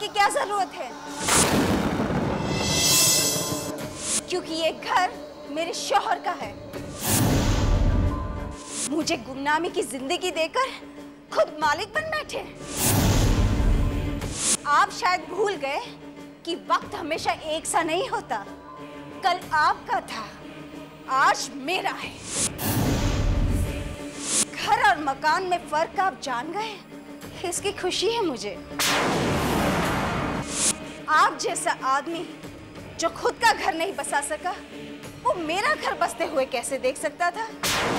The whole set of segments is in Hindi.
की क्या जरूरत है, क्योंकि ये घर मेरे शौहर का है। मुझे गुमनामी की जिंदगी देकर खुद मालिक बन बैठे। आप शायद भूल गए कि वक्त हमेशा एक सा नहीं होता। कल आपका था, आज मेरा है। घर और मकान में फर्क आप जान गए, इसकी खुशी है मुझे। आप जैसा आदमी जो खुद का घर नहीं बसा सका, वो मेरा घर बसते हुए कैसे देख सकता था?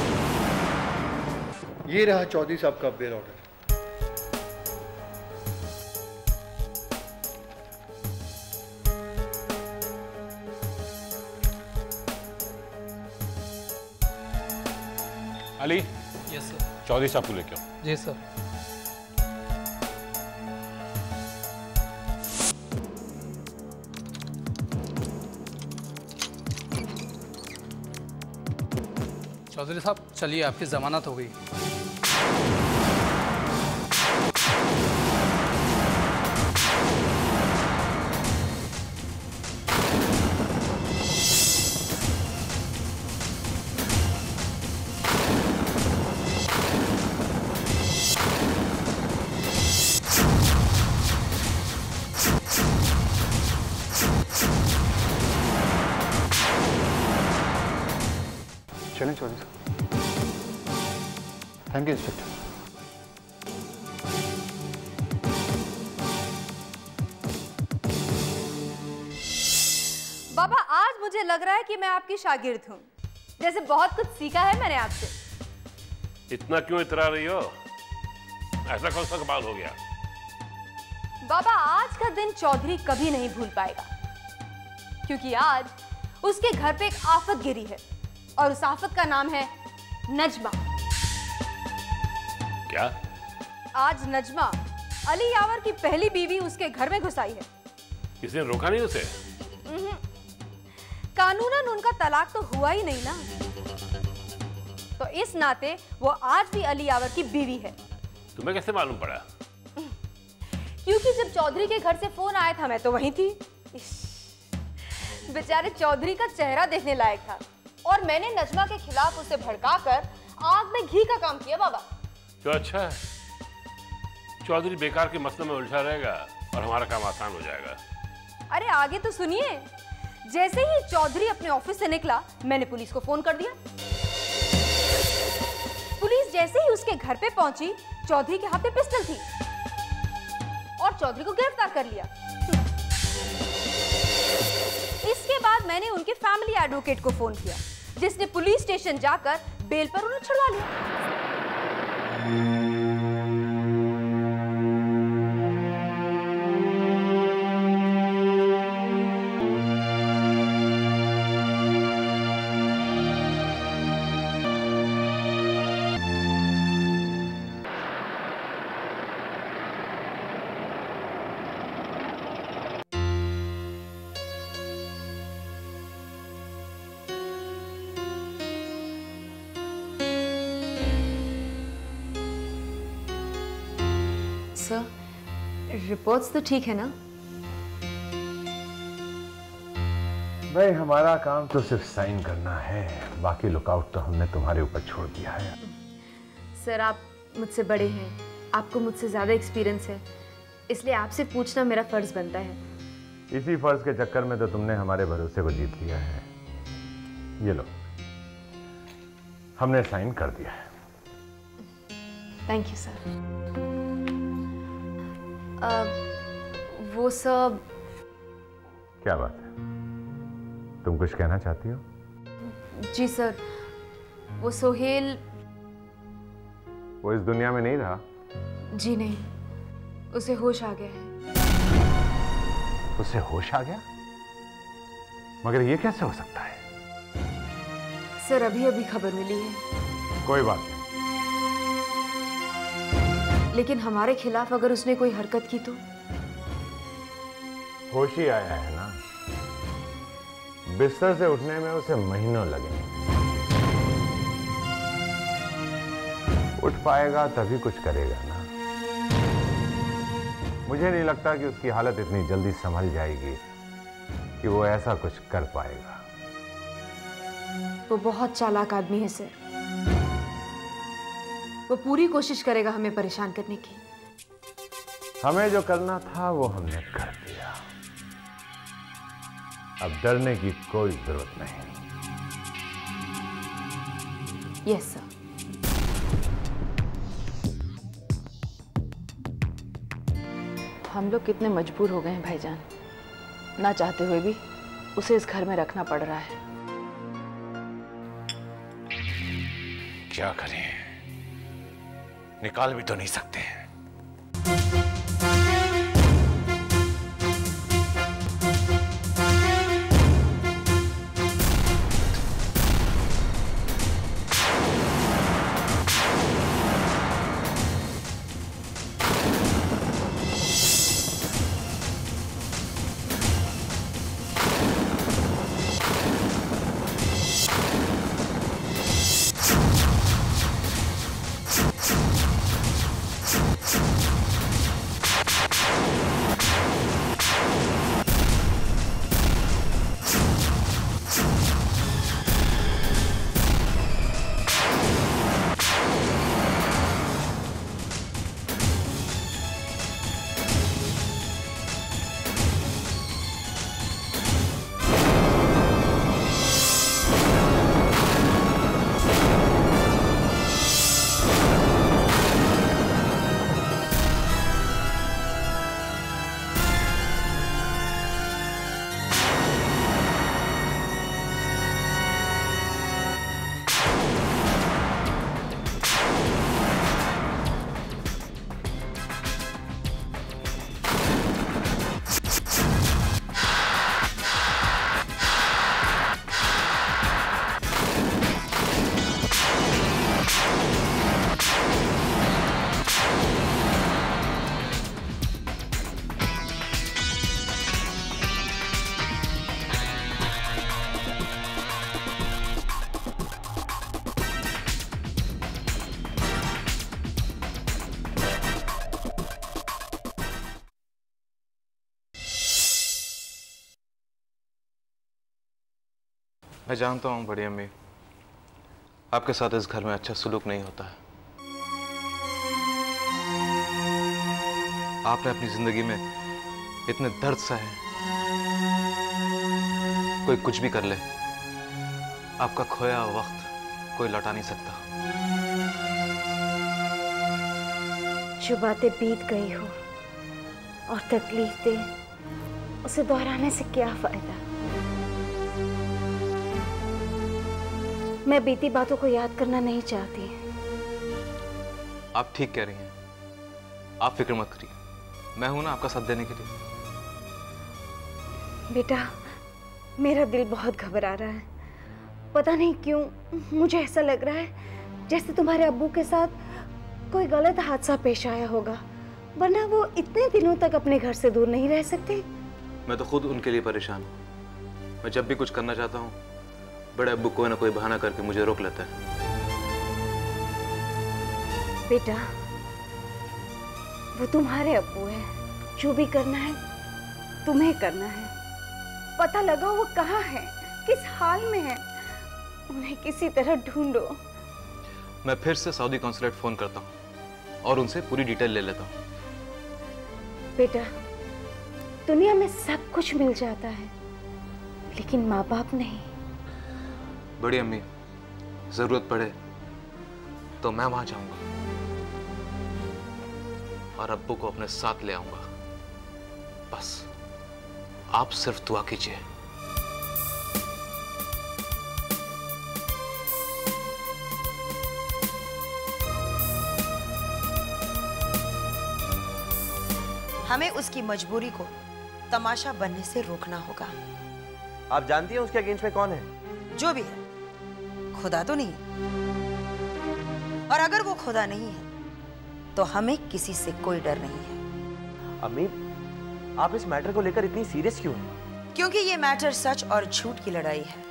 ये रहा चौधरी साहब का bail order. Ali. Yes sir. Chaudhary साहब को लेके आओ। जी सर। चौधरी साहब चलिए, आपकी जमानत हो गई। चलें चौधरी साहब। Thank you inspector. बाबा, आज मुझे लग रहा है कि मैं आपकी शागिर्द हूँ। जैसे बहुत कुछ सीखा है मैंने आपसे। इतना क्यों इतरा रही हो? ऐसा कौन सा कमाल हो गया? बाबा, आज का दिन चौधरी कभी नहीं भूल पाएगा, क्योंकि आज उसके घर पे एक आफत गिरी है और उस आफत का नाम है नजमा। क्या? आज नजमा, अली यावर की पहली बीवी, उसके घर में घुस आई है। किसी ने रोका नहीं उसे? कानूनन उनका तलाक तो हुआ ही नहीं ना, तो इस नाते वो आज भी अली यावर की बीवी है। तुम्हें कैसे मालूम पड़ा? क्योंकि जब चौधरी के घर से फोन आया था मैं तो वहीं थी। बेचारे चौधरी का चेहरा देखने लायक था और मैंने नजमा के खिलाफ उसे भड़काकर आग में घी का काम किया बाबा। तो अच्छा है, चौधरी बेकार के मसले में उलझा रहेगा और हमारा काम आसान हो जाएगा। अरे आगे तो सुनिए। जैसे ही चौधरी अपने ऑफिस से निकला, मैंने पुलिस को फोन कर दिया। पुलिस जैसे ही उसके घर पे पहुंची, चौधरी के हाथ में पिस्टल थी और चौधरी को गिरफ्तार कर लिया। इसके बाद मैंने उनके फैमिली एडवोकेट को फोन किया, जिसने पुलिस स्टेशन जाकर बेल पर उन्हें छुड़वा लिया। सर, रिपोर्ट्स तो ठीक है ना? भाई, हमारा काम तो सिर्फ साइन करना है, बाकी लुकआउट तो हमने तुम्हारे ऊपर छोड़ दिया है। सर, आप मुझसे बड़े हैं, आपको मुझसे ज़्यादा एक्सपीरियंस है, इसलिए आपसे पूछना मेरा फर्ज बनता है। इसी फर्ज के चक्कर में तो तुमने हमारे भरोसे को जीत लिया है। ये लो, हमने साइन कर दिया है। Thank you sir. वो सब क्या बात है, तुम कुछ कहना चाहती हो? जी सर, वो सोहेल, वो इस दुनिया में नहीं रहा? जी नहीं, उसे होश आ गया है। उसे होश आ गया? मगर ये कैसे हो सकता है? सर, अभी अभी खबर मिली है। कोई बात नहीं, लेकिन हमारे खिलाफ अगर उसने कोई हरकत की तो? होश ही आया है ना, बिस्तर से उठने में उसे महीनों लगेंगे। उठ पाएगा तभी कुछ करेगा ना। मुझे नहीं लगता कि उसकी हालत इतनी जल्दी संभल जाएगी कि वो ऐसा कुछ कर पाएगा। वो बहुत चालाक आदमी है सर। वो पूरी कोशिश करेगा हमें परेशान करने की। हमें जो करना था वो हमने कर दिया। अब डरने की कोई जरूरत नहीं। Yes sir. हम लोग कितने मजबूर हो गए हैं भाईजान, ना चाहते हुए भी उसे इस घर में रखना पड़ रहा है। क्या करें, निकाल भी तो नहीं सकते हैं। मैं जानता हूँ बड़ी अम्मी, आपके साथ इस घर में अच्छा सुलूक नहीं होता है। आपने अपनी जिंदगी में इतने दर्द सहे, कोई कुछ भी कर ले, आपका खोया वक्त कोई लौटा नहीं सकता। जो बातें बीत गई हो और तकलीफ दे, उसे दोहराने से क्या फायदा। मैं बीती बातों को याद करना नहीं चाहती। आप ठीक कह रही हैं, आप फिक्र मत करिए, मैं हूं ना आपका साथ देने के लिए। बेटा, मेरा दिल बहुत घबरा रहा है। पता नहीं क्यों मुझे ऐसा लग रहा है जैसे तुम्हारे अब्बू के साथ कोई गलत हादसा पेश आया होगा, वरना वो इतने दिनों तक अपने घर से दूर नहीं रह सकते। मैं तो खुद उनके लिए परेशान हूं। मैं जब भी कुछ करना चाहता हूं, बड़े अब्बू कोई ना कोई बहाना करके मुझे रोक लेता है। बेटा, वो तुम्हारे अब्बू है, जो भी करना है तुम्हें करना है। पता लगाओ वो कहाँ है, किस हाल में है, उन्हें किसी तरह ढूंढो। मैं फिर से सऊदी कॉन्सुलेट फोन करता हूँ और उनसे पूरी डिटेल ले लेता हूँ। बेटा, दुनिया में सब कुछ मिल जाता है, लेकिन माँ बाप नहीं। बड़ी अम्मी, जरूरत पड़े तो मैं वहां जाऊंगा और अब्बू को अपने साथ ले आऊंगा। बस आप सिर्फ दुआ कीजिए। हमें उसकी मजबूरी को तमाशा बनने से रोकना होगा। आप जानती हैं उसके अगेंस्ट में कौन है? जो भी है, खुदा तो नहीं। और अगर वो खुदा नहीं है तो हमें किसी से कोई डर नहीं है। अम्मी, आप इस मैटर को लेकर इतनी सीरियस क्यों हैं? क्योंकि ये मैटर सच और झूठ की लड़ाई है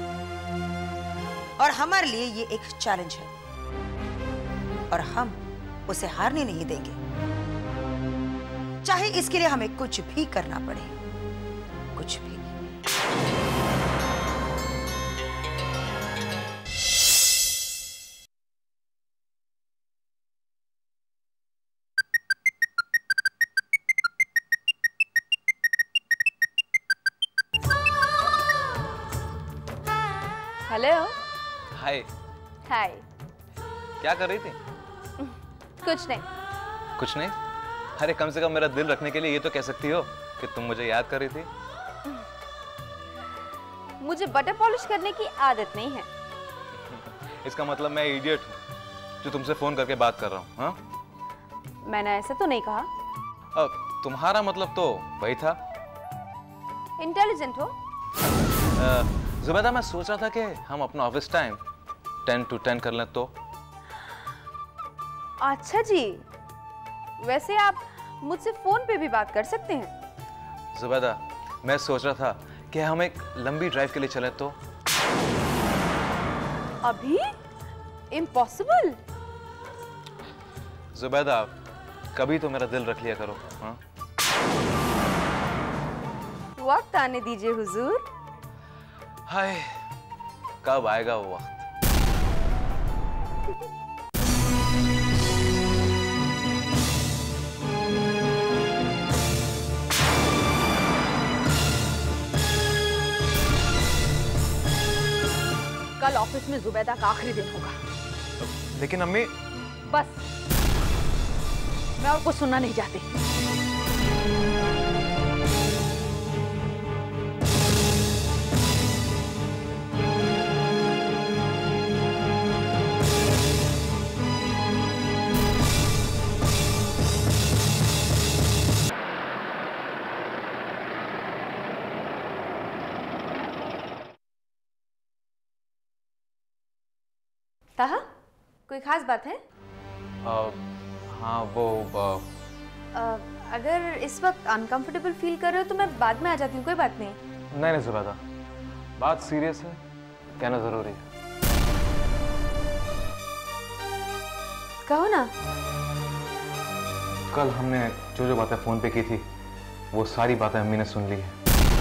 और हमारे लिए ये एक चैलेंज है और हम उसे हारने नहीं देंगे। चाहे इसके लिए हमें कुछ भी करना पड़े, कुछ भी। हेलो। हाय। हाय। क्या कर रही थी? कुछ नहीं। कुछ नहीं? अरे कम से कम मेरा दिल रखने के लिए ये तो कह सकती हो कि तुम मुझे याद कर रही थी। मुझे बटर पॉलिश करने की आदत नहीं है। इसका मतलब मैं इडियट हूँ जो तुमसे फोन करके बात कर रहा हूँ? हाँ, मैंने ऐसा तो नहीं कहा। अब तुम्हारा मतलब तो वही था, इंटेलिजेंट हो। जुबैदा, मैं सोच रहा था कि हम अपना ऑफिस टाइम 10 to 10 कर लें तो। अच्छा जी, वैसे आप मुझसे फोन पे भी बात कर सकते हैं। जुबैदा, मैं सोच रहा था कि हम एक लंबी ड्राइव के लिए चलें तो। अभी? इम्पॉसिबल। जुबैदा, कभी तो मेरा दिल रख लिया करो। हाँ, वक्त आने दीजिए हुजूर। हाय, कब आएगा वो वक्त? कल ऑफिस में जुबैदा का आखिरी दिन होगा। लेकिन अम्मी। बस, मैं और कुछ सुनना नहीं चाहती। ताहा, कोई खास बात है? हाँ, वो अगर इस वक्त अनकंफर्टेबल फील कर रहे हो तो मैं बाद में आ जाती हूँ, कोई बात नहीं। नहीं जुबैदा, बात सीरियस है, कहना जरूरी है। कहो ना। कल हमने जो बातें फोन पे की थी वो सारी बातें अम्मी ने सुन ली है।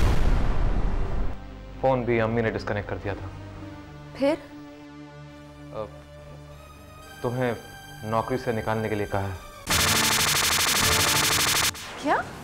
फोन भी अम्मी ने डिस्कनेक्ट कर दिया था। फिर? तुम्हें नौकरी से निकालने के लिए कहा है। क्या?